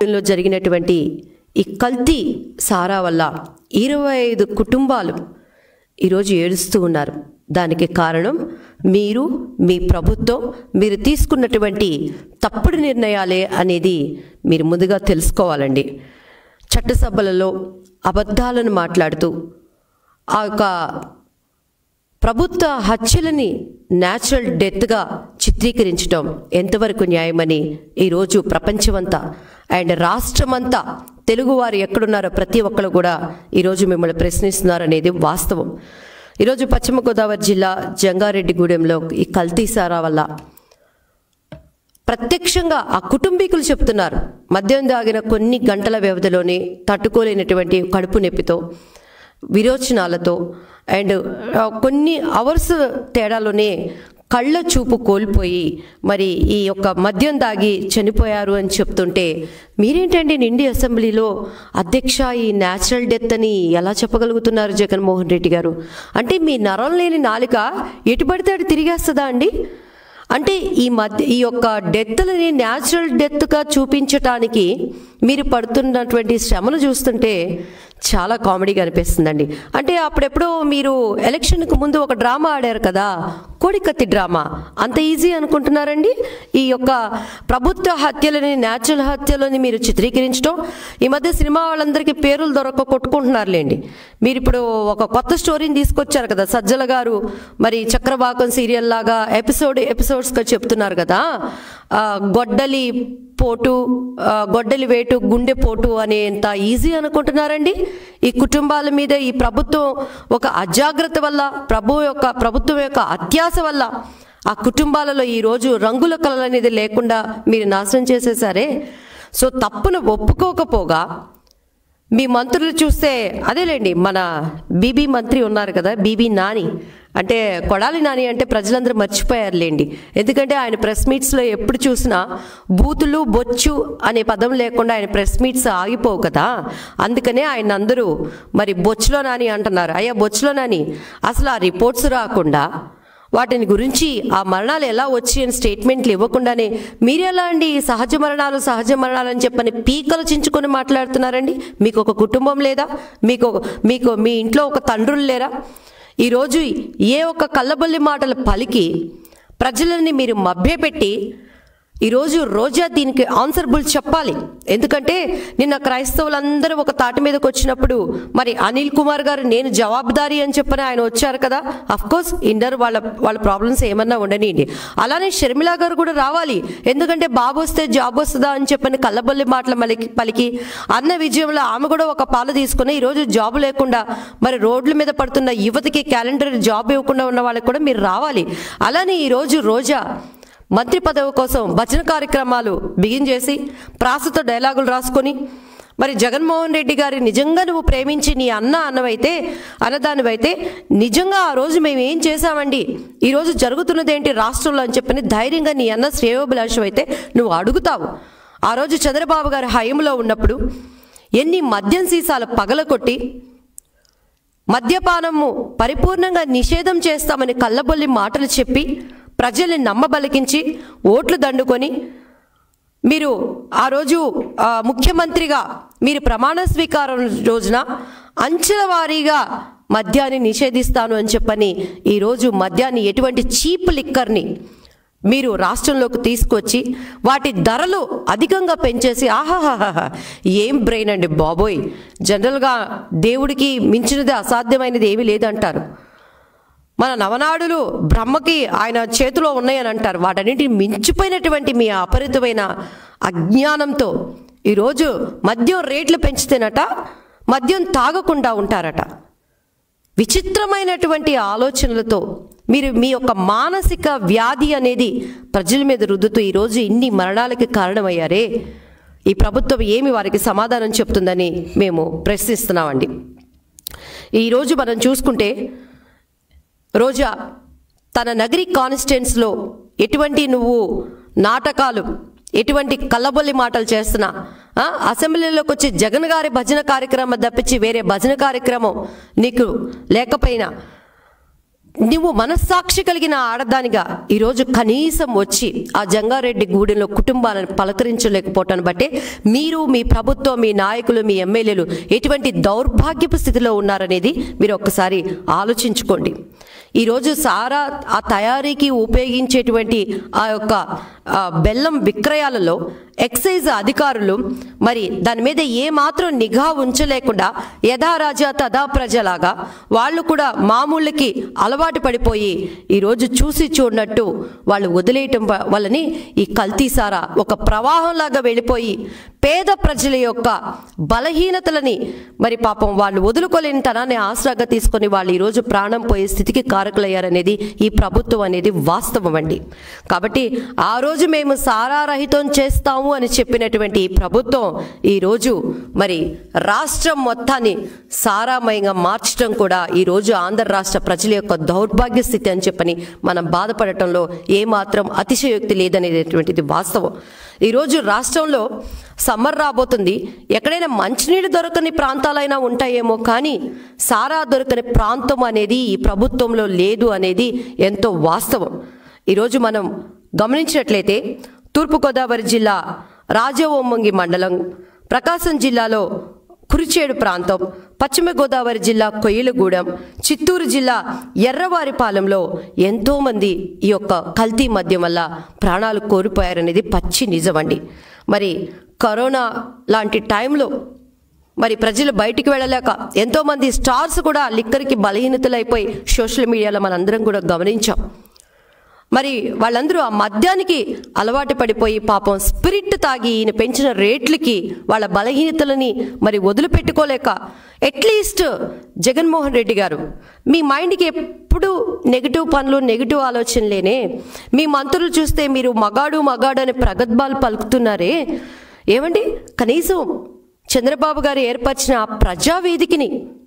లో జరిగినటువంటి ఈ కల్తీ సారా వల్ల 25 కుటుంబాలు ఈరోజు ఏడుస్తూ ఉన్నారు. దానికి కారణం మీరు, మీ ప్రభుత్వం, మీరు తీసుకున్నటువంటి తప్పుడు నిర్ణయాలే అనేది మీరు ముందుగా తెలుసుకోవాలండి. చట్టసభలలో అబద్ధాలను మాట్లాడుతూ ఆ యొక్క ప్రభుత్వ హత్యలని న్యాచురల్ డెత్గా చిత్రీకరించడం ఎంతవరకు న్యాయమని ఈరోజు ప్రపంచమంతా అండ్ రాష్ట్రమంతా తెలుగువారు ఎక్కడున్నారో ప్రతి ఒక్కరు కూడా ఈరోజు మిమ్మల్ని ప్రశ్నిస్తున్నారు అనేది వాస్తవం. ఈరోజు పశ్చిమ గోదావరి జిల్లా జంగారెడ్డిగూడెంలో ఈ కల్తీ సారా వల్ల ప్రత్యక్షంగా ఆ కుటుంబీకులు చెప్తున్నారు, మద్యం తాగిన కొన్ని గంటల వ్యవధిలోనే తట్టుకోలేనటువంటి కడుపు నొప్పితో, విరోచనాలతో అండ్ కొన్ని అవర్స్ తేడాలోనే కళ్ళ చూపు కోల్పోయి మరి ఈ యొక్క మద్యం తాగి చనిపోయారు అని చెప్తుంటే మీరేంటండి నిండి అసెంబ్లీలో అధ్యక్ష ఈ న్యాచురల్ డెత్ అని ఎలా చెప్పగలుగుతున్నారు జగన్మోహన్ రెడ్డి గారు? అంటే మీ నరం లేని నాలుక ఎటు పడితే అటు తిరిగేస్తుందా అండి? అంటే ఈ యొక్క డెత్లని న్యాచురల్ డెత్గా చూపించటానికి మీరు పడుతున్నటువంటి శ్రమను చూస్తుంటే చాలా కామెడీగా అనిపిస్తుందండి. అంటే అప్పుడెప్పుడో మీరు ఎలక్షన్కు ముందు ఒక డ్రామా ఆడారు కదా, కోడికత్తి డ్రామా. అంత ఈజీ అనుకుంటున్నారండి ఈ యొక్క ప్రభుత్వ హత్యలని, న్యాచురల్ హత్యలని మీరు చిత్రీకరించడం? ఈ మధ్య సినిమా వాళ్ళందరికీ పేర్లు దొరక కొట్టుకుంటున్నారులేండి. మీరు ఇప్పుడు ఒక కొత్త స్టోరీని తీసుకొచ్చారు కదా, సజ్జల గారు మరి చక్రవాకం సీరియల్ లాగా ఎపిసోడ్స్గా చెప్తున్నారు కదా, గొడ్డలి పోటు, గొడ్డలి వేటు, గుండె పోటు అనేంత ఈజీ అనుకుంటున్నారండి? ఈ కుటుంబాల మీద ఈ ప్రభుత్వం ఒక అజాగ్రత్త వల్ల, ప్రభుత్వం యొక్క అత్యాశ వల్ల ఆ కుటుంబాలలో ఈరోజు రంగుల కళలు అనేది లేకుండా మీరు నాశనం చేసేసారే. సో తప్పును ఒప్పుకోకపోగా మీ మంత్రులు చూస్తే, అదేలేండి మన బీబీ మంత్రి ఉన్నారు కదా, బీబీ నాని, అంటే కొడాలి నాని అంటే ప్రజలందరూ మర్చిపోయారులేండి. ఎందుకంటే ఆయన ప్రెస్ మీట్స్లో ఎప్పుడు చూసినా బూతులు, బొచ్చు అనే పదం లేకుండా ఆయన ప్రెస్ మీట్స్ ఆగిపోవు కదా. అందుకనే ఆయన అందరూ మరి బొచ్చులో నాని అంటున్నారు. అయ్యా బొచ్చులో నాని, అసలు ఆ రిపోర్ట్స్ రాకుండా వాటిని గురించి ఆ మరణాలు ఎలా వచ్చి అని స్టేట్మెంట్లు ఇవ్వకుండానే మీరెలా అండి సహజ మరణాలు అని చెప్పని పీకలు చించుకొని మాట్లాడుతున్నారండి? మీకు ఒక కుటుంబం లేదా? మీకు మీ ఇంట్లో ఒక తండ్రులు లేరా? ఈరోజు ఏ ఒక్క కళ్ళబొల్లి మాటలు పలికి ప్రజలని మీరు మభ్యపెట్టి ఈరోజు రోజా దీనికి ఆన్సరబుల్ చెప్పాలి. ఎందుకంటే నిన్న క్రైస్తవులందరూ ఒక తాటి మీదకి వచ్చినప్పుడు మరి అనిల్ కుమార్ గారు నేను జవాబుదారీ అని చెప్పని ఆయన వచ్చారు కదా. అఫ్కోర్స్ ఇందరు వాళ్ళ ప్రాబ్లమ్స్ ఏమన్నా ఉండనియండి. అలానే షర్మిలా గారు కూడా రావాలి. ఎందుకంటే బాబు వస్తే జాబ్ వస్తుందా అని చెప్పని కళ్ళబొల్లి మాటలు పలికి అన్న విజయంలో ఆమె కూడా ఒక పాలు తీసుకుని ఈరోజు జాబ్ లేకుండా మరి రోడ్ల మీద పడుతున్న యువతకి క్యాలెండర్ జాబ్ ఇవ్వకుండా ఉన్న వాళ్ళకి కూడా మీరు రావాలి. అలానే ఈరోజు రోజా మంత్రి పదవి కోసం భజన కార్యక్రమాలు బిగించేసి ప్రాసతో డైలాగులు రాసుకొని మరి జగన్మోహన్ రెడ్డి గారి నిజంగా నువ్వు ప్రేమించి నీ అన్నదానివైతే నిజంగా ఆ రోజు మేము ఏం చేశామండి, ఈరోజు జరుగుతున్నది ఏంటి రాష్ట్రంలో అని చెప్పని ధైర్యంగా నీ అన్న శ్రేయోభిలాషం అయితే నువ్వు అడుగుతావు. ఆ రోజు చంద్రబాబు గారి హయంలో ఉన్నప్పుడు ఎన్ని మద్యం సీసాలు పగలకొట్టి మద్యపానము పరిపూర్ణంగా నిషేధం చేస్తామని కళ్ళబొల్లి మాటలు చెప్పి ప్రజల్ని నమ్మబలికించి ఓట్లు దండుకొని మీరు ఆ రోజు ముఖ్యమంత్రిగా మీరు ప్రమాణ స్వీకారం రోజున అంచెల వారీగా మద్యాన్ని నిషేధిస్తాను అని చెప్పని ఈరోజు మద్యాన్ని ఎటువంటి చీప్ లిక్కర్ని మీరు రాష్ట్రంలోకి తీసుకొచ్చి వాటి ధరలు అధికంగా పెంచేసి ఆహాహాహా ఏం బ్రెయిన్ అండి బాబోయ్. జనరల్గా దేవుడికి మించినది అసాధ్యమైనది ఏమీ లేదంటారు. మన నవనాడులు బ్రహ్మకి ఆయన చేతిలో ఉన్నాయని అంటారు. వాటన్నింటిని మించిపోయినటువంటి మీ అపరితమైన అజ్ఞానంతో ఈరోజు మద్యం రేట్లు పెంచితేనట మద్యం తాగకుండా ఉంటారట. విచిత్రమైనటువంటి ఆలోచనలతో మీరు మీ యొక్క మానసిక వ్యాధి అనేది ప్రజల మీద రుద్దుతూ ఈరోజు ఇన్ని మరణాలకి కారణమయ్యారే. ఈ ప్రభుత్వం ఏమి వారికి సమాధానం చెప్తుందని మేము ప్రశ్నిస్తున్నామండి. ఈరోజు మనం చూసుకుంటే రోజా తన నగరి కాన్స్టిట్యుయెన్సీలో ఎటువంటి నువ్వు నాటకాలు, ఎటువంటి కళ్ళబొల్లి మాటలు చేస్తున్నా, అసెంబ్లీలోకి వచ్చి జగన్ గారి భజన కార్యక్రమం తప్పించి వేరే భజన కార్యక్రమం నీకు లేకపోయినా నువ్వు మనస్సాక్షి కలిగిన ఆడదానిగా ఈరోజు కనీసం వచ్చి ఆ జంగారెడ్డి గూడెంలో కుటుంబాలను పలకరించలేకపోవటాన్ని బట్టే మీరు, మీ ప్రభుత్వం, మీ నాయకులు, మీ ఎమ్మెల్యేలు ఎటువంటి దౌర్భాగ్యపు స్థితిలో ఉన్నారనేది మీరు ఒక్కసారి ఆలోచించుకోండి. ఈరోజు సారా ఆ తయారీకి ఉపయోగించేటువంటి ఆ యొక్క బెల్లం విక్రయాలలో ఎక్సైజ్ అధికారులు మరి దాని మీద ఏమాత్రం నిఘా ఉంచలేకుండా యథారాజా తథా ప్రజలాగా వాళ్ళు కూడా మామూళ్ళకి అలవాటు పడిపోయి ఈరోజు చూసి చూడనట్టు వాళ్ళు వదిలేయటం వల్లని ఈ కల్తీ సారా ఒక ప్రవాహంలాగా వెళ్ళిపోయి పేద ప్రజల యొక్క బలహీనతలని మరి పాపం వాళ్ళు వదులుకోలేని తనాన్ని ఆసరాగా తీసుకొని వాళ్ళు ఈరోజు ప్రాణం పోయే స్థితికి కారకులయ్యారనేది ఈ ప్రభుత్వం అనేది వాస్తవం అండి. కాబట్టి ఆ రోజు మేము సారా రహితం చేస్తాము అని చెప్పినటువంటి ఈ ప్రభుత్వం ఈరోజు మరి రాష్ట్రం మొత్తాన్ని సారామయంగా మార్చడం కూడా ఈరోజు ఆంధ్ర రాష్ట్ర ప్రజల యొక్క దౌర్భాగ్య స్థితి అని చెప్పని మనం బాధపడటంలో ఏమాత్రం అతిశయోక్తి లేదనేటువంటిది వాస్తవం. ఈరోజు రాష్ట్రంలో సమ్మర్ రాబోతుంది. ఎక్కడైనా మంచినీళ్ళు దొరకని ప్రాంతాలైనా ఉంటాయేమో, కానీ సారా దొరకని ప్రాంతం అనేది ఈ ప్రభుత్వంలో లేదు అనేది ఎంతో వాస్తవం. ఈరోజు మనం గమనించినట్లయితే తూర్పుగోదావరి జిల్లా రాజవొమ్మంగి మండలం, ప్రకాశం జిల్లాలో కురిచేడు ప్రాంతం, పశ్చిమ గోదావరి జిల్లా కొయ్యలగూడెం, చిత్తూరు జిల్లా ఎర్రవారిపాలెంలో ఎంతోమంది ఈ యొక్క కల్తీ మద్యం వల్ల ప్రాణాలు కోల్పోయారనేది పచ్చి నిజమండి. మరి కరోనా లాంటి టైంలో మరి ప్రజలు బయటికి వెళ్ళలేక ఎంతోమంది స్టార్స్ కూడా లిక్కర్కి బలహీనతలైపోయి సోషల్ మీడియాలో మనందరం కూడా గమనించాం. మరి వాళ్ళందరూ ఆ మద్యానికి అలవాటు పడిపోయి పాపం స్పిరిట్ తాగి ఈయన పెంచిన రేట్లకి వాళ్ళ బలహీనతలని మరి వదిలిపెట్టుకోలేక, అట్లీస్ట్ జగన్మోహన్ రెడ్డి గారు మీ మైండ్కి ఎప్పుడు నెగిటివ్ పనులు, నెగిటివ్ ఆలోచనలేనే. మీ మంత్రులు చూస్తే మీరు మగాడు అని ప్రగల్భాలు పలుకుతున్నారే. ఏమండి, కనీసం చంద్రబాబు గారు ఏర్పరిచిన ఆ ప్రజావేదికని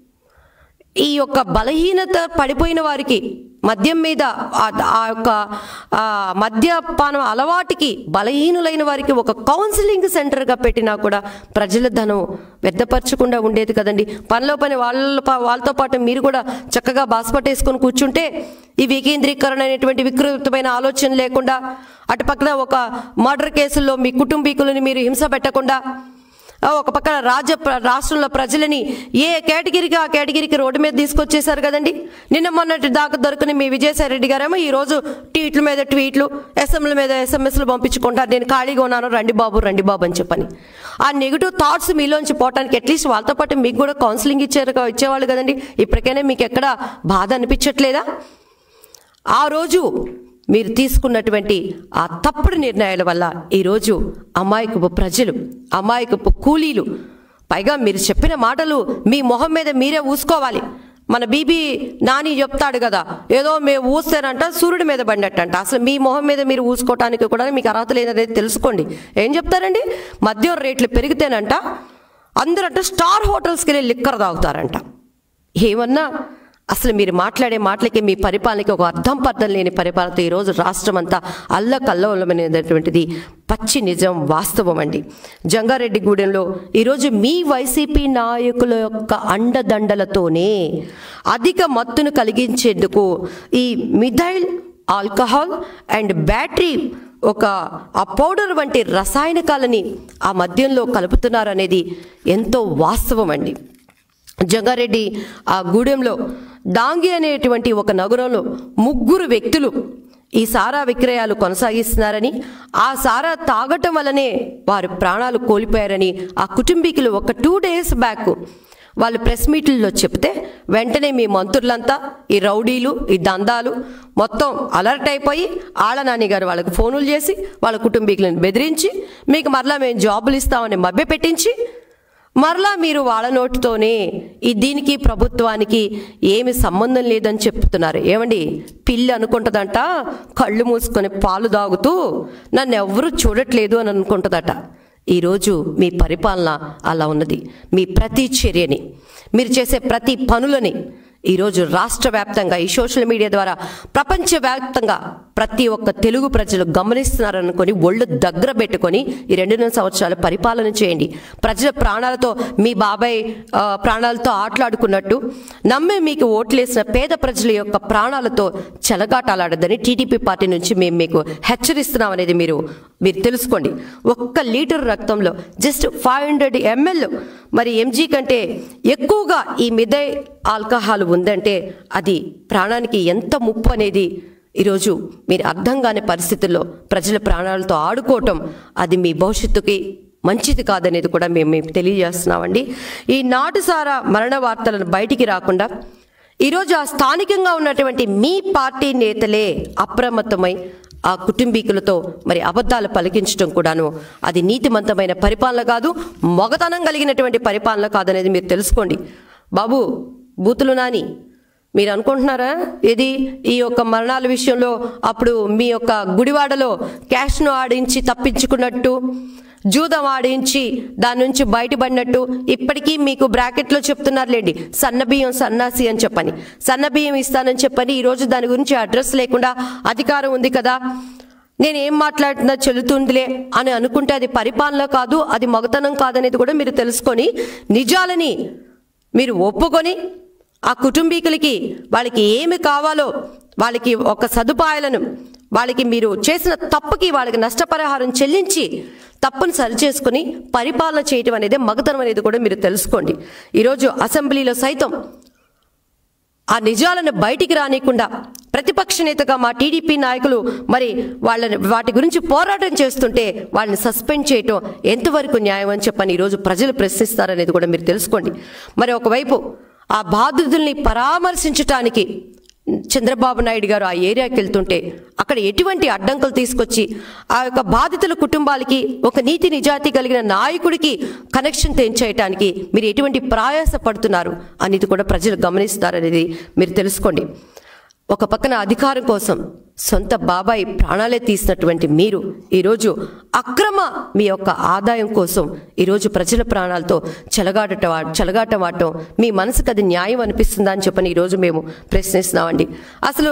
ఈ యొక్క బలహీనత పడిపోయిన వారికి, మద్యం మీద ఆ యొక్క మద్యపానం అలవాటుకి బలహీనులైన వారికి ఒక కౌన్సిలింగ్ సెంటర్గా పెట్టినా కూడా ప్రజల ధనం వ్యర్థపరచకుండా ఉండేది కదండి. పనిలో పని వాళ్ళతో పాటు మీరు కూడా చక్కగా బాస్పట్టేసుకొని కూర్చుంటే ఈ వికేంద్రీకరణ అనేటువంటి వికృతమైన ఆలోచన లేకుండా, అటుపక్కన ఒక మర్డర్ కేసుల్లో మీ కుటుంబీకులని మీరు హింస పెట్టకుండా, ఒక పక్కన రాష్ట్రంలో ప్రజలని ఏ కేటగిరీకి ఆ కేటగిరీకి రోడ్డు మీద తీసుకొచ్చేశారు కదండి. నిన్న మొన్నటి దాకా దొరకని మీ విజయసాయి రెడ్డి గారేమో ఈరోజు ట్వీట్ల మీద ట్వీట్లు, ఎస్ఎంల మీద ఎస్ఎంఎస్లు పంపించుకుంటారు. నేను ఖాళీగా ఉన్నాను, రండి బాబు అని చెప్పని. ఆ నెగిటివ్ థాట్స్ మీలోంచి పోవటానికి అట్లీస్ట్ వాళ్ళతో పాటు మీకు కూడా కౌన్సిలింగ్ ఇచ్చేవాళ్ళు కదండి. ఇప్పటికైనా మీకు ఎక్కడ బాధ అనిపించట్లేదా? ఆ రోజు మీరు తీసుకున్నటువంటి ఆ తప్పుడు నిర్ణయాల వల్ల ఈరోజు అమాయకపు ప్రజలు, అమాయకపు కూలీలు, పైగా మీరు చెప్పిన మాటలు మీ మొహం మీద మీరే ఊసుకోవాలి. మన బీబీ నాని చెప్తాడు కదా, ఏదో మేము ఊస్తానంట సూర్యుడి మీద పడినట్టంట. అసలు మీ మొహం మీద మీరు ఊసుకోవటానికి కూడా మీకు అర్హత లేదనేది తెలుసుకోండి. ఏం చెప్తారండి, మద్యం రేట్లు పెరిగితేనంట అందరంట స్టార్ హోటల్స్కి వెళ్ళి లిక్కర్ తాగుతారంట. ఏమన్నా అసలు మీరు మాట్లాడే మాటలకి, మీ పరిపాలనకి ఒక అర్థం పర్థం లేని పరిపాలనతో ఈరోజు రాష్ట్రం అంతా అల్లకల్లోలమైనటువంటిది పచ్చి నిజం, వాస్తవం అండి. జంగారెడ్డిగూడెంలో ఈరోజు మీ వైసీపీ నాయకుల యొక్క అండదండలతోనే అధిక మత్తును కలిగించేందుకు ఈ మిథైల్ ఆల్కహాల్ అండ్ బ్యాటరీ ఆ పౌడర్ వంటి రసాయనికాలని ఆ మద్యంలో కలుపుతున్నారనేది ఎంతో వాస్తవం అండి. జంగారెడ్డి ఆ గూడెంలో డాంగి అనేటువంటి ఒక నగరంలో 3 వ్యక్తులు ఈ సారా విక్రయాలు కొనసాగిస్తున్నారని, ఆ సారా తాగటం వల్లనే వారు ప్రాణాలు కోల్పోయారని ఆ కుటుంబీకులు ఒక 2 days బ్యాక్ వాళ్ళు ప్రెస్ మీట్లలో చెప్తే వెంటనే మీ మంత్రులంతా, ఈ రౌడీలు, ఈ దందాలు మొత్తం అలర్ట్ అయిపోయి ఆళ్ళనాని గారు వాళ్ళకి ఫోనులు చేసి వాళ్ళ కుటుంబీకులను బెదిరించి మీకు మరలా మేము జాబులు ఇస్తామని మభ్య పెట్టించి మరలా మీరు వాళ్ళ నోటితోనే దీనికి ప్రభుత్వానికి ఏమి సంబంధం లేదని చెప్తున్నారు. ఏమండి, పిల్లి అనుకుంటుందంట కళ్ళు మూసుకొని పాలు తాగుతూ నన్ను ఎవరూ చూడట్లేదు అని అనుకుంటుందట. ఈరోజు మీ పరిపాలన అలా ఉన్నది. మీ ప్రతి చర్యని, మీరు చేసే ప్రతి పనులని ఈరోజు రాష్ట్ర వ్యాప్తంగా ఈ సోషల్ మీడియా ద్వారా ప్రపంచవ్యాప్తంగా ప్రతి ఒక్క తెలుగు ప్రజలు గమనిస్తున్నారనుకొని ఒళ్ళు దగ్గర పెట్టుకొని ఈ 2.5 సంవత్సరాలు పరిపాలన చేయండి. ప్రజల ప్రాణాలతో మీ బాబాయ్ ప్రాణాలతో ఆటలాడుకున్నట్టు నమ్మి మీకు ఓట్లేసిన పేద ప్రజల యొక్క ప్రాణాలతో చెలగాటాలాడదని టీడీపీ పార్టీ నుంచి మేము మీకు హెచ్చరిస్తున్నాం అనేది మీరు తెలుసుకోండి. 1 లీటర్ రక్తంలో జస్ట్ 500 ml మరి ఎంజీ కంటే ఎక్కువగా ఈ మిథైల్ ఆల్కహాల్ ఉందంటే అది ప్రాణానికి ఎంత ముప్పు అనేది ఈరోజు మీరు అర్థం కాని పరిస్థితుల్లో ప్రజల ప్రాణాలతో ఆడుకోవటం అది మీ భవిష్యత్తుకి మంచిది కాదనేది కూడా మేము తెలియజేస్తున్నామండి. ఈ నాటుసారా మరణ వార్తలను బయటికి రాకుండా ఈరోజు ఆ స్థానికంగా ఉన్నటువంటి మీ పార్టీ నేతలే అప్రమత్తమై ఆ కుటుంబీకులతో మరి అబద్ధాలు పలికించడం కూడాను అది నీతిమంతమైన పరిపాలన కాదు, మొగతనం కలిగినటువంటి పరిపాలన కాదనేది మీరు తెలుసుకోండి. బాబు బూతులు నాని, మీరు అనుకుంటున్నారా ఇది ఈ యొక్క మరణాల విషయంలో అప్పుడు మీ యొక్క గుడివాడలో క్యాష్ను ఆడించి తప్పించుకున్నట్టు, జూదం ఆడించి దాని నుంచి బయటపడినట్టు ఇప్పటికీ మీకు బ్రాకెట్లో చెప్తున్నారులేండి సన్నబియ్యం సన్నాసి అని చెప్పని, సన్నబియ్యం ఇస్తానని చెప్పని ఈరోజు దాని గురించి అడ్రస్ లేకుండా అధికారం ఉంది కదా నేనేం మాట్లాడుతున్నా చెల్లుతుందిలే అని అనుకుంటే అది పరిపాలన కాదు, అది మగతనం కాదనేది కూడా మీరు తెలుసుకొని నిజాలని మీరు ఒప్పుకొని ఆ కుటుంబీకులకి వాళ్ళకి ఏమి కావాలో వాళ్ళకి ఒక సదుపాయాలను వాళ్ళకి మీరు చేసిన తప్పుకి వాళ్ళకి నష్టపరిహారం చెల్లించి తప్పును సరిచేసుకుని పరిపాలన చేయటం అనేది మగతనం అనేది కూడా మీరు తెలుసుకోండి. ఈరోజు అసెంబ్లీలో సైతం ఆ నిజాలను బయటికి రానికుండా ప్రతిపక్ష నేతగా మా టీడీపీ నాయకులు మరి వాటి గురించి పోరాటం చేస్తుంటే వాళ్ళని సస్పెండ్ చేయటం ఎంతవరకు న్యాయం అని చెప్పని ఈరోజు ప్రజలు ప్రశ్నిస్తారనేది కూడా మీరు తెలుసుకోండి. మరి ఒకవైపు ఆ బాధితుల్ని పరామర్శించటానికి చంద్రబాబు నాయుడు గారు ఆ ఏరియాకి వెళ్తుంటే అక్కడ ఎటువంటి అడ్డంకులు తీసుకొచ్చి ఆ యొక్క బాధితుల కుటుంబాలకి ఒక నీతి నిజాయితీ కలిగిన నాయకుడికి కనెక్షన్ తెంచేయటానికి మీరు ఎటువంటి ప్రయాస పడుతున్నారు అనేది కూడా ప్రజలు గమనిస్తారనేది మీరు తెలుసుకోండి. ఒక పక్కన అధికారం కోసం సొంత బాబాయ్ ప్రాణాలే తీసినటువంటి మీరు ఈరోజు అక్రమ మీ యొక్క ఆదాయం కోసం ఈరోజు ప్రజల ప్రాణాలతో చెలగాటమాడటం మీ మనసుకు అది న్యాయం అనిపిస్తుందా అని చెప్పని ఈరోజు మేము ప్రశ్నిస్తున్నామండి. అసలు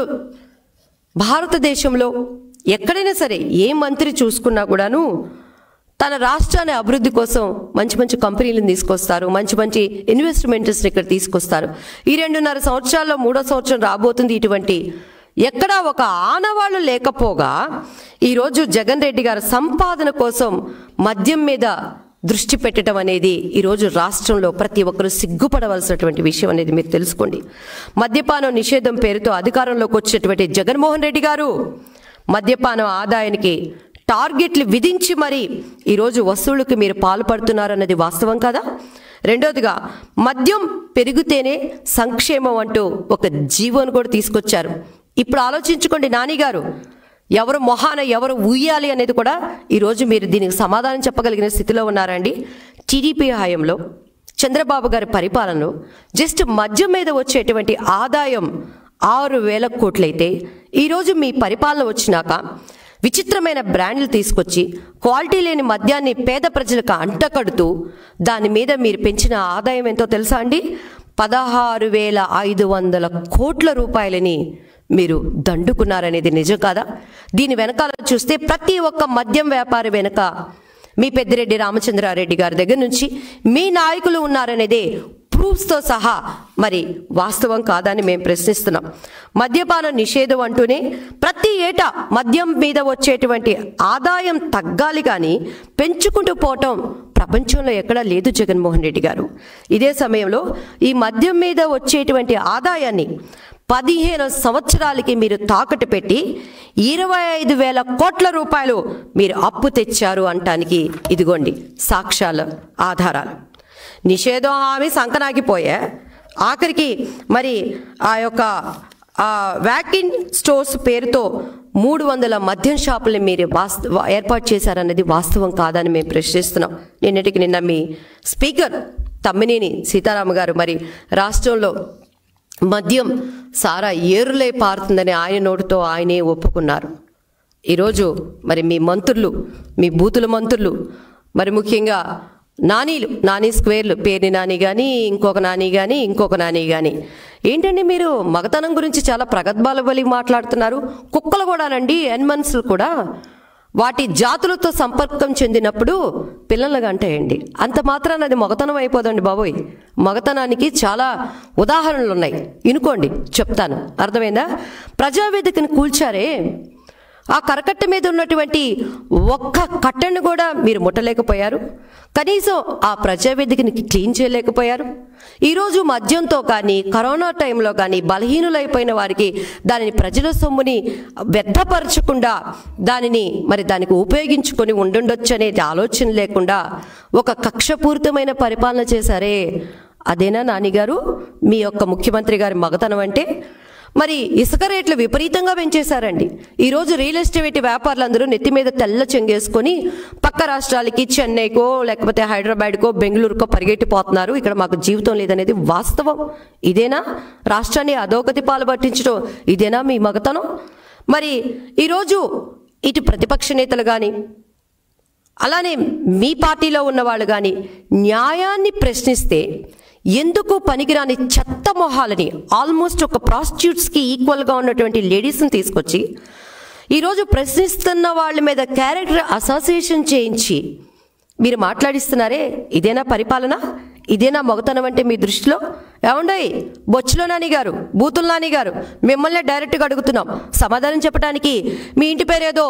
భారతదేశంలో ఎక్కడైనా సరే ఏ మంత్రి చూసుకున్నా కూడాను తన రాష్ట్రాన్ని అభివృద్ధి కోసం మంచి మంచి కంపెనీలను తీసుకొస్తారు, మంచి మంచి ఇన్వెస్ట్మెంట్స్ని ఇక్కడ తీసుకొస్తారు. ఈ 2.5 సంవత్సరాల్లో 3వ సంవత్సరం రాబోతుంది. ఇటువంటి ఎక్కడా ఒక ఆనవాళ్ళు లేకపోగా ఈరోజు జగన్ రెడ్డి గారు సంపాదన కోసం మద్యం మీద దృష్టి పెట్టడం అనేది ఈరోజు రాష్ట్రంలో ప్రతి ఒక్కరూ సిగ్గుపడవలసినటువంటి విషయం అనేది మీరు తెలుసుకోండి. మద్యపానం నిషేధం పేరుతో అధికారంలోకి వచ్చినటువంటి జగన్మోహన్ రెడ్డి గారు మద్యపానం ఆదాయానికి టార్గెట్లు విధించి మరి ఈరోజు వసూళ్లకు మీరు పాల్పడుతున్నారన్నది వాస్తవం కదా. రెండోదిగా మద్యం పెరిగితేనే సంక్షేమం అంటూ ఒక జీవోను కూడా తీసుకొచ్చారు. ఇప్పుడు ఆలోచించుకోండి నాని గారు, ఎవరు మొహాన ఎవరు ఊయాలి అనేది కూడా ఈరోజు మీరు దీనికి సమాధానం చెప్పగలిగిన స్థితిలో ఉన్నారండి. టీడీపీ హయాంలో చంద్రబాబు గారి పరిపాలనలో జస్ట్ మద్యం మీద వచ్చేటువంటి ఆదాయం 6,000 కోట్లయితే ఈరోజు మీ పరిపాలన వచ్చినాక విచిత్రమైన బ్రాండ్లు తీసుకొచ్చి క్వాలిటీ లేని మద్యాన్ని పేద ప్రజలకు అంటకడుతూ దాని మీద మీరు పెంచిన ఆదాయం ఎంతో తెలుసా అండి? 16,500 కోట్ల రూపాయలని మీరు దండుకున్నారనేది నిజం కాదా? దీని వెనకాల చూస్తే ప్రతి ఒక్క మద్యం వ్యాపారి వెనక మీ పెద్దిరెడ్డి రామచంద్రారెడ్డి గారి దగ్గర నుంచి మీ నాయకులు ఉన్నారనేదే ప్రూఫ్స్తో సహా మరి వాస్తవం కాదని మేము ప్రశ్నిస్తున్నాం. మద్యపాన నిషేధం అంటూనే ప్రతి ఏటా మద్యం మీద వచ్చేటువంటి ఆదాయం తగ్గాలి కానీ పెంచుకుంటూ పోవటం ప్రపంచంలో ఎక్కడా లేదు జగన్మోహన్ రెడ్డి గారు. ఇదే సమయంలో ఈ మద్యం మీద వచ్చేటువంటి ఆదాయాన్ని 15 సంవత్సరాలకి మీరు తాకట్టు పెట్టి 25,000 కోట్ల రూపాయలు మీరు అప్పు తెచ్చారు అంటానికి ఇదిగోండి సాక్ష్యాల ఆధారాలు. నిషేధం హామీ సంకనాగిపోయా, ఆఖరికి మరి ఆ యొక్క వ్యాకిన్ స్టోర్స్ పేరుతో 300 మద్యం షాపుల్ని మీరు ఏర్పాటు చేశారన్నది వాస్తవం కాదని మేము ప్రశ్నిస్తున్నాం. నిన్న మీ స్పీకర్ తమ్మినేని సీతారామ గారు మరి రాష్ట్రంలో మద్యం సారా ఏరులై పారుతుందని ఆయన నోటితో ఆయనే ఒప్పుకున్నారు. ఈరోజు మరి మీ మంత్రులు, మీ బూతుల మంత్రులు, మరి ముఖ్యంగా నాని స్క్వేర్లు, పేరుని నాని కానీ ఇంకొక నాని కానీ ఏంటండి మీరు మగతనం గురించి చాలా ప్రగద్భాల బలి మాట్లాడుతున్నారు. కుక్కలు కూడానండి, ఎనిమల్స్లు కూడా వాటి జాతులతో సంపర్కం చెందినప్పుడు పిల్లలుగా అంటాయండి. అంత మాత్రాన అది మగతనం అయిపోదండి బాబోయ్. మగతనానికి చాలా ఉదాహరణలు ఉన్నాయి, ఇనుకోండి చెప్తాను, అర్థమైందా? ప్రజావేదికను కూల్చారే, ఆ కరకట్ట మీద ఉన్నటువంటి ఒక్క కట్టను కూడా మీరు ముట్టలేకపోయారు. కనీసం ఆ ప్రజావేదికని క్లీన్ చేయలేకపోయారు. ఈరోజు మద్యంతో కానీ కరోనా టైంలో కానీ బలహీనులైపోయిన వారికి దానిని ప్రజల సొమ్ముని వ్యర్థపరచకుండా దానికి ఉపయోగించుకొని ఉండుండొచ్చు అనేది ఆలోచన లేకుండా ఒక కక్షపూరితమైన పరిపాలన చేశారే. అదేనా నానిగారు మీ యొక్క ముఖ్యమంత్రి గారి మగతనం అంటే? మరి ఇసుక రేట్లు విపరీతంగా పెంచేశారండి. ఈరోజు రియల్ ఎస్టేట్ వ్యాపారులందరూ నెత్తి మీద తెల్ల చెంగేసుకొని పక్క రాష్ట్రాలకి, చెన్నైకో లేకపోతే హైదరాబాద్కో బెంగళూరుకో పరిగెట్టిపోతున్నారు. ఇక్కడ మాకు జీవితం లేదనేది వాస్తవం. ఇదేనా రాష్ట్రాన్ని అధోగతి పాలు పట్టించడం? ఇదేనా మీ మగతనం? మరి ఈరోజు ఇటు ప్రతిపక్ష నేతలు కానీ అలానే మీ పార్టీలో ఉన్నవాళ్ళు కానీ న్యాయాన్ని ప్రశ్నిస్తే ఎందుకు పనికిరాని చెత్త మొహాలని, ఆల్మోస్ట్ ఒక ప్రాస్టిట్యూట్స్కి ఈక్వల్గా ఉన్నటువంటి లేడీస్ని తీసుకొచ్చి ఈరోజు ప్రశ్నిస్తున్న వాళ్ళ మీద క్యారెక్టర్ అసోసియేషన్ చేయించి మీరు మాట్లాడిస్తున్నారే, ఇదేనా పరిపాలన? ఇదేనా మగతనం అంటే మీ దృష్టిలో? ఏమండోయ్ బొచ్చులో నాని గారు, బూతుల నాని గారు, మిమ్మల్ని డైరెక్ట్గా అడుగుతున్నాం సమాధానం చెప్పడానికి. మీ ఇంటి పేరేదో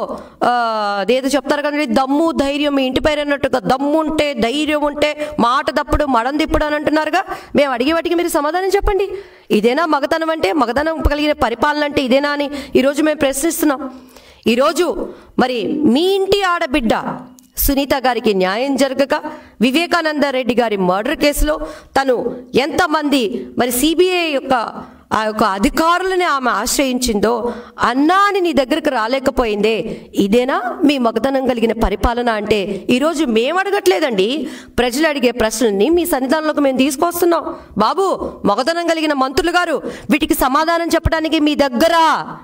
ఏదో చెప్తారు కదండి, దమ్ము ధైర్యం, మీ ఇంటి పేరు అన్నట్టుగా దమ్ము ఉంటే ధైర్యం ఉంటే మాట తప్పుడు మడం తిప్పుడు అని అంటున్నారుగా. మేము అడిగే వాటికి మీరు సమాధానం చెప్పండి. ఇదేనా మగతనం అంటే? మగతనం కలిగిన పరిపాలన అంటే ఇదేనా అని ఈరోజు మేము ప్రశ్నిస్తున్నాం. ఈరోజు మరి మీ ఇంటి ఆడబిడ్డ సునీత గారికి న్యాయం జరగక వివేకానంద రెడ్డి గారి మర్డర్ కేసులో తను ఎంతమంది మరి సిబిఐ యొక్క ఆ యొక్క అధికారులని ఆమె ఆశ్రయించిందో, అన్నా అని నీ దగ్గరకు రాలేకపోయిందే, ఇదేనా మీ మగతనం కలిగిన పరిపాలన అంటే? ఈరోజు మేము అడగట్లేదండి, ప్రజలు అడిగే ప్రశ్నల్ని మీ సన్నిధానంలోకి మేము తీసుకొస్తున్నాం. బాబు మగతనం కలిగిన మంత్రులు గారు, వీటికి సమాధానం చెప్పడానికి మీ దగ్గర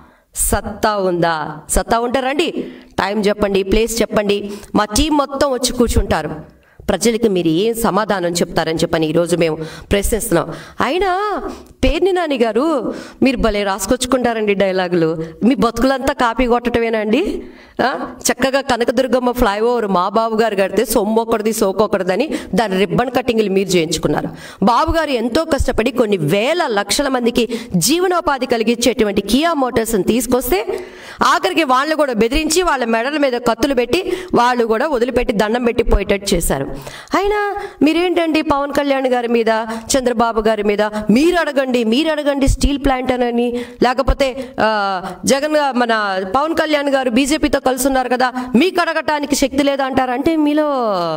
సత్తా ఉందా? సత్తా ఉంటే రండి, టైం చెప్పండి, ప్లేస్ చెప్పండి, మా టీం మొత్తం వచ్చి కూర్చుంటారు. ప్రజలకు మీరు ఏం సమాధానం చెప్తారని చెప్పని ఈరోజు మేము ప్రశ్నిస్తున్నాం. అయినా పేర్ని నాని గారు మీరు భలే రాసుకొచ్చుకుంటారండి డైలాగులు. మీ బతుకులంతా కాపీ కొట్టడమేనా అండి? చక్కగా కనకదుర్గమ్మ ఫ్లైఓవర్ మా బాబు గారు కడితే సొమ్మొక్కడిది సోకొక్కడిదని దాని రిబ్బన్ కటింగ్లు మీరు చేయించుకున్నారు. బాబు గారు ఎంతో కష్టపడి కొన్ని వేల లక్షల మందికి జీవనోపాధి కలిగించేటువంటి కియా మోటార్స్ని తీసుకొస్తే ఆఖరికి వాళ్ళు కూడా బెదిరించి వాళ్ళ మెడల మీద కత్తులు పెట్టి వాళ్ళు కూడా వదిలిపెట్టి దండం పెట్టి పోయేటట్టు చేశారు. అయినా మీరేంటండి పవన్ కళ్యాణ్ గారి మీద, చంద్రబాబు గారి మీద మీరు అడగండి స్టీల్ ప్లాంట్ అని, లేకపోతే జగన్ మన పవన్ కళ్యాణ్ గారు బీజేపీతో కలిసి ఉన్నారు కదా, మీకు అడగటానికి శక్తి లేదా అంటారు. అంటే మీలో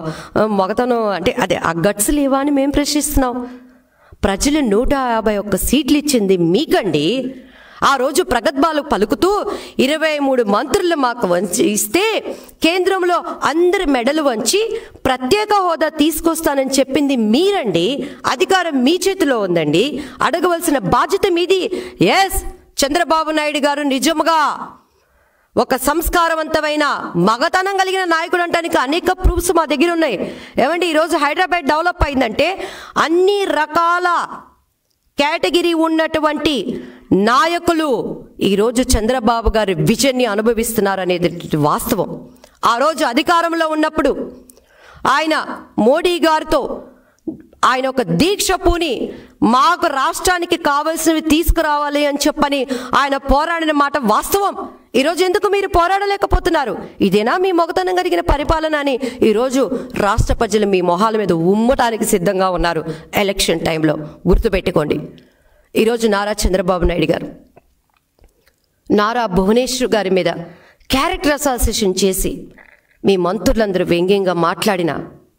మగతనం అంటే అదే ఆ గట్స్ లేవా అని మేము ప్రశ్నిస్తున్నాం. ప్రజలు 151 సీట్లు ఇచ్చింది మీకండి. ఆ రోజు ప్రగద్భాలు పలుకుతూ 23 మంత్రులు మాకు ఇస్తే కేంద్రంలో అందరి మెడలు వంచి ప్రత్యేక హోదా తీసుకొస్తానని చెప్పింది మీరండి. అధికారం మీ చేతిలో ఉందండి, అడగవలసిన బాధ్యత మీది. ఎస్, చంద్రబాబు నాయుడు గారు నిజంగా ఒక సంస్కారవంతమైన మగతనం కలిగిన నాయకుడు అంటానికి అనేక ప్రూఫ్స్ మా దగ్గర ఉన్నాయి. ఏమండి ఈరోజు హైదరాబాద్ డెవలప్ అయిందంటే అన్ని రకాల కేటగిరీ ఉన్నటువంటి నాయకులు ఈరోజు చంద్రబాబు గారి విజన్ని అనుభవిస్తున్నారు అనేది వాస్తవం. ఆ రోజు అధికారంలో ఉన్నప్పుడు ఆయన మోడీ గారితో ఆయన ఒక దీక్ష పూని మాకు రాష్ట్రానికి కావాల్సినవి తీసుకురావాలి అని చెప్పని ఆయన పోరాడిన మాట వాస్తవం. ఈరోజు ఎందుకు మీరు పోరాడలేకపోతున్నారు? ఇదేనా మీ మొగతనం కలిగిన పరిపాలన అని ఈరోజు రాష్ట్ర ప్రజలు మీ మొహాల మీద ఉమ్మటానికి సిద్ధంగా ఉన్నారు ఎలక్షన్ టైంలో. గుర్తుపెట్టుకోండి, ఈరోజు నారా చంద్రబాబు నాయుడు గారు నారా భువనేశ్వర్ గారి మీద క్యారెక్టర్ అసాసినేషన్ చేసి మీ మంత్రులందరూ వ్యంగ్యంగా మాట్లాడిన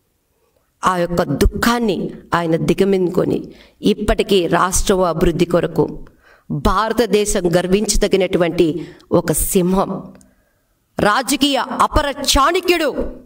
ఆ యొక్క దుఃఖాన్ని ఆయన దిగమిందుకొని ఇప్పటికీ రాష్ట్ర అభివృద్ధి కొరకు భారతదేశం గర్వించదగినటువంటి ఒక సింహం, రాజకీయ అపర చాణక్యుడు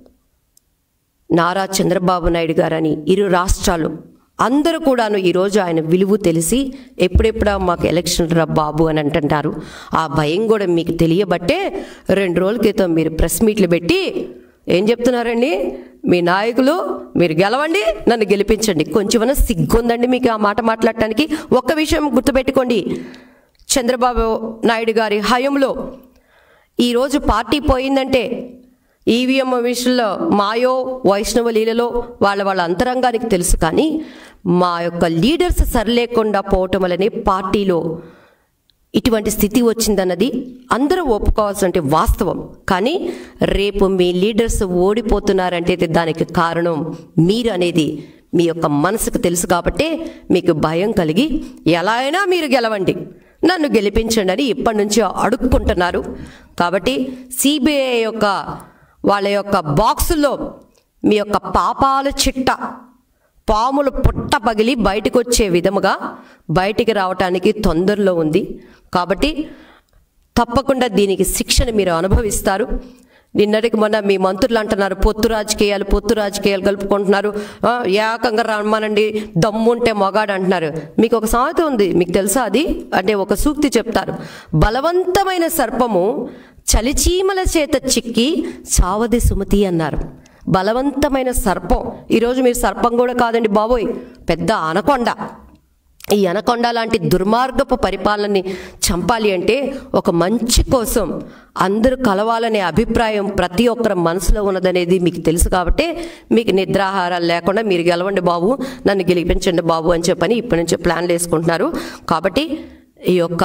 నారా చంద్రబాబు నాయుడు గారని ఇరు రాష్ట్రాలు అందరూ కూడాను ఈరోజు ఆయన విలువ తెలిసి ఎప్పుడెప్పుడా మాకు ఎలక్షన్ రా బాబు అని అంటుంటారు. ఆ భయం కూడా మీకు తెలియబట్టే 2 రోజుల క్రితం మీరు ప్రెస్ మీట్లు పెట్టి ఏం చెప్తున్నారండి, మీ నాయకులు, మీరు గెలవండి, నన్ను గెలిపించండి. కొంచెమన్నా సిగ్గుందండి మీకు ఆ మాట మాట్లాడటానికి? ఒక్క విషయం గుర్తుపెట్టుకోండి, చంద్రబాబు నాయుడు గారి హయంలో ఈరోజు పార్టీ పోయిందంటే ఈవీఎం విషయంలో మాయో వైష్ణవ లీలలో వాళ్ళ అంతరంగానికి తెలుసు. కానీ మా యొక్క లీడర్స్ సరిలేకుండా పోవటం వల్లనే పార్టీలో ఇటువంటి స్థితి వచ్చిందన్నది అందరూ ఒప్పుకోవాల్సిన వాస్తవం. కానీ రేపు మీ లీడర్స్ ఓడిపోతున్నారంటే దానికి కారణం మీరు అనేది మీ యొక్క మనసుకు తెలుసు. కాబట్టే మీకు భయం కలిగి ఎలా అయినా మీరు గెలవండి, నన్ను గెలిపించండి అని ఇప్పటి నుంచి అడుక్కుంటున్నారు. కాబట్టి సిబిఐ యొక్క వాళ్ళ యొక్క బాక్సుల్లో మీ యొక్క పాపాల చిట్ట, పాములు పుట్ట పగిలి బయటకు వచ్చే విధముగా బయటికి రావటానికి తొందరలో ఉంది. కాబట్టి తప్పకుండా దీనికి శిక్షను మీరు అనుభవిస్తారు. నిన్నటికి మొన్న మీ మంత్రులు అంటున్నారు పొత్తు రాజకీయాలు కలుపుకుంటున్నారు, ఏకంగా రమ్మనండి, దమ్ముంటే మొగాడు అంటున్నారు. మీకు ఒక సామెత ఉంది, మీకు తెలుసా? అది అంటే ఒక సూక్తి చెప్తారు, బలవంతమైన సర్పము చలిచీమల చేత చిక్కి చావది సుమతి అన్నారు. బలవంతమైన సర్పం, ఈరోజు మీరు సర్పం కూడా కాదండి బాబోయ్, పెద్ద అనకొండ. ఈ అనకొండ లాంటి దుర్మార్గపు పరిపాలనని చంపాలి అంటే ఒక మంచి కోసం అందరూ కలవాలనే అభిప్రాయం ప్రతి ఒక్కరి మనసులో ఉన్నదనేది మీకు తెలుసు. కాబట్టి మీకు నిద్రాహారాలు లేకుండా మీరు గెలవండి బాబు, నన్ను గెలిపించండి బాబు అని చెప్పని ఇప్పటి నుంచి ప్లాన్లు వేసుకుంటున్నారు. కాబట్టి ఈ యొక్క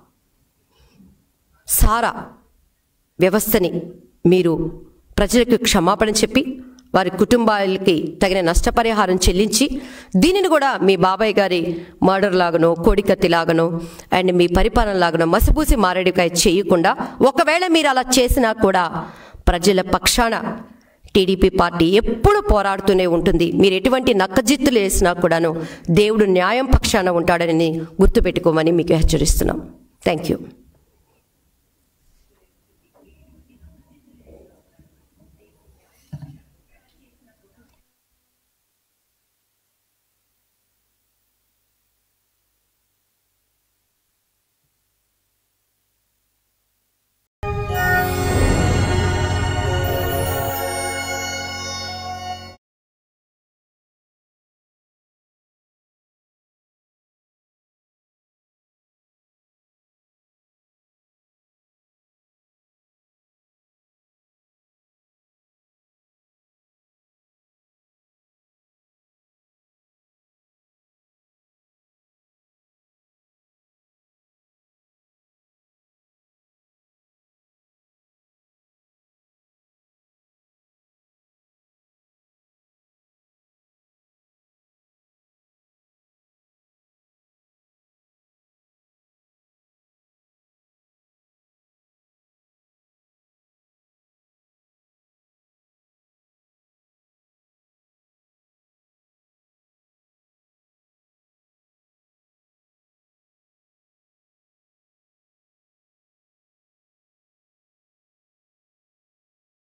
సారా వ్యవస్థని మీరు ప్రజలకు క్షమాపణ చెప్పి వారి కుటుంబాలకి తగిన నష్టపరిహారం చెల్లించి దీనిని కూడా మీ బాబాయ్ గారి మర్డర్ లాగనో కోడికత్తి లాగనో అండ్ మీ పరిపాలన లాగనో మసిపూసి మారేడుకాయ చేయకుండా, ఒకవేళ మీరు అలా చేసినా కూడా ప్రజల పక్షాన టీడీపీ పార్టీ ఎప్పుడు పోరాడుతూనే ఉంటుంది. మీరు ఎటువంటి నక్కజిత్తులు వేసినా కూడాను దేవుడు న్యాయం పక్షాన ఉంటాడని గుర్తుపెట్టుకోమని మీకు హెచ్చరిస్తున్నాం. Thank you.